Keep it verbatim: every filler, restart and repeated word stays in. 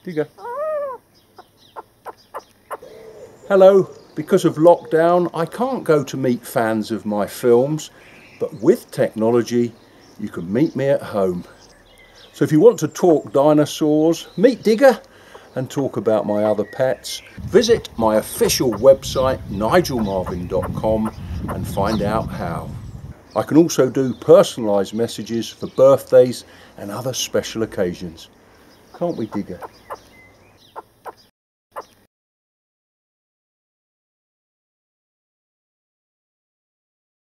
Digger. Hello. Because of lockdown, I can't go to meet fans of my films, but with technology, you can meet me at home. So if you want to talk dinosaurs, meet Digger, and talk about my other pets, visit my official website, nigel marven dot com, and find out how. I can also do personalised messages for birthdays and other special occasions. Can't we, Digger?